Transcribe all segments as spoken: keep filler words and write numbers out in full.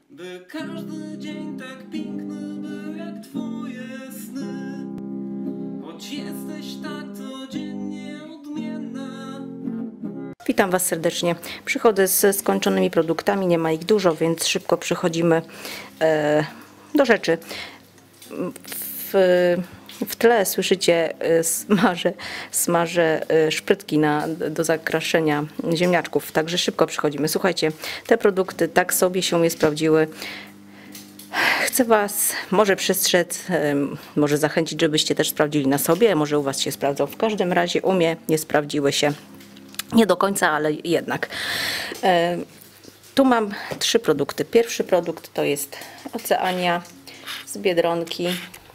By każdy dzień tak piękny był jak twoje sny. Choć jesteś tak codziennie odmienna. Witam Was serdecznie. Przychodzę z skończonymi produktami, nie ma ich dużo, więc szybko przechodzimy e, do rzeczy. W, w tle słyszycie smażę, smażę szprytki na, do zakraszenia ziemniaczków, także szybko przechodzimy. Słuchajcie, te produkty tak sobie się nie sprawdziły. Chcę Was może przestrzec, może zachęcić, żebyście też sprawdzili na sobie, może u Was się sprawdzą. W każdym razie u mnie nie sprawdziły się. Nie do końca, ale jednak. E, tu mam trzy produkty. Pierwszy produkt to jest Oceania z Biedronki.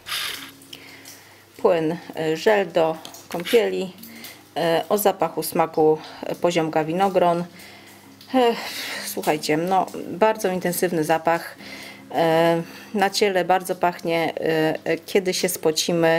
Płyn żel do kąpieli e, o zapachu smaku poziomka winogron. E, słuchajcie, no bardzo intensywny zapach. E, na ciele bardzo pachnie, e, kiedy się spocimy.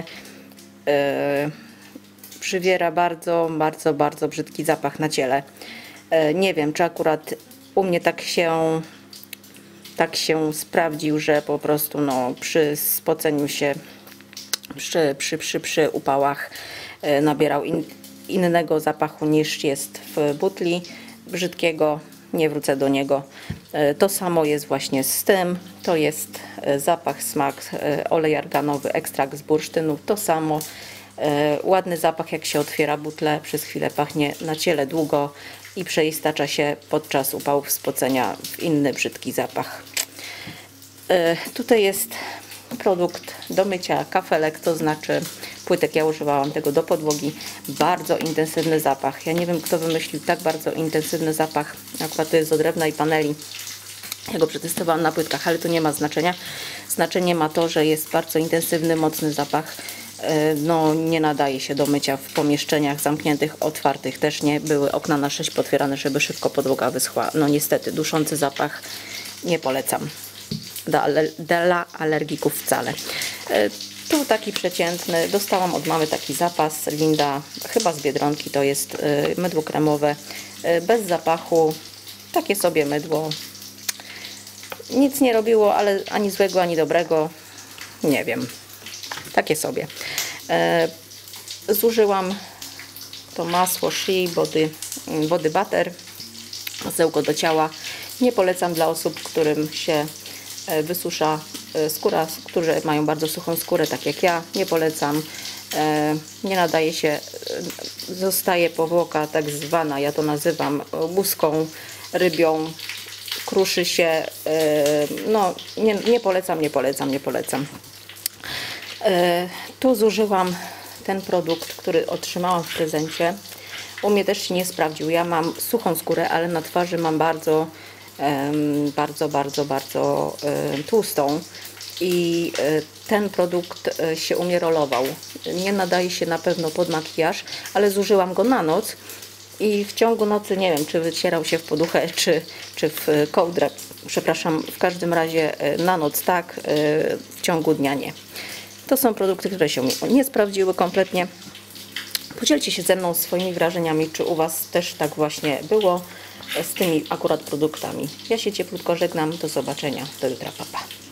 E, przywiera bardzo, bardzo, bardzo brzydki zapach na ciele. Nie wiem, czy akurat u mnie tak się tak się sprawdził, że po prostu no, przy spoceniu się, przy, przy, przy, przy upałach nabierał in, innego zapachu niż jest w butli. Brzydkiego, nie wrócę do niego. To samo jest właśnie z tym. To jest zapach, smak, olej arganowy, ekstrakt z bursztynu. To samo. E, ładny zapach, jak się otwiera butlę, przez chwilę pachnie na ciele długo i przeistacza się podczas upałów spocenia w inny brzydki zapach. E, tutaj jest produkt do mycia kafelek, to znaczy płytek. Ja używałam tego do podłogi. Bardzo intensywny zapach. Ja nie wiem, kto wymyślił tak bardzo intensywny zapach. Akurat to jest do drewna i paneli. Ja go przetestowałam na płytkach, ale to nie ma znaczenia. Znaczenie ma to, że jest bardzo intensywny, mocny zapach. No, nie nadaje się do mycia w pomieszczeniach zamkniętych, otwartych też nie. Były okna na sześć potwierane, żeby szybko podłoga wyschła. No niestety, duszący zapach nie polecam dla, aller dla alergików wcale. Tu taki przeciętny. Dostałam od mamy taki zapas Linda, chyba z Biedronki. To jest mydło kremowe, bez zapachu. Takie sobie mydło. Nic nie robiło, ale ani złego, ani dobrego. Nie wiem. Takie sobie. E, zużyłam to masło Shea Body, body Butter, masełko do ciała. Nie polecam dla osób, którym się wysusza skóra, którzy mają bardzo suchą skórę, tak jak ja. Nie polecam. E, nie nadaje się, zostaje powłoka tak zwana, ja to nazywam łuską, rybią, kruszy się. E, no, nie, nie polecam, nie polecam, nie polecam. Tu zużyłam ten produkt, który otrzymałam w prezencie. U mnie też się nie sprawdził. Ja mam suchą skórę, ale na twarzy mam bardzo, bardzo, bardzo, bardzo tłustą. I ten produkt się u mnie rolował. Nie nadaje się na pewno pod makijaż, ale zużyłam go na noc. I w ciągu nocy, nie wiem, czy wycierał się w poduchę, czy, czy w kołdrę. Przepraszam, w każdym razie na noc tak, w ciągu dnia nie. To są produkty, które się nie sprawdziły kompletnie. Podzielcie się ze mną swoimi wrażeniami, czy u Was też tak właśnie było z tymi akurat produktami. Ja się cieplutko żegnam. Do zobaczenia. Do jutra. Pa, pa.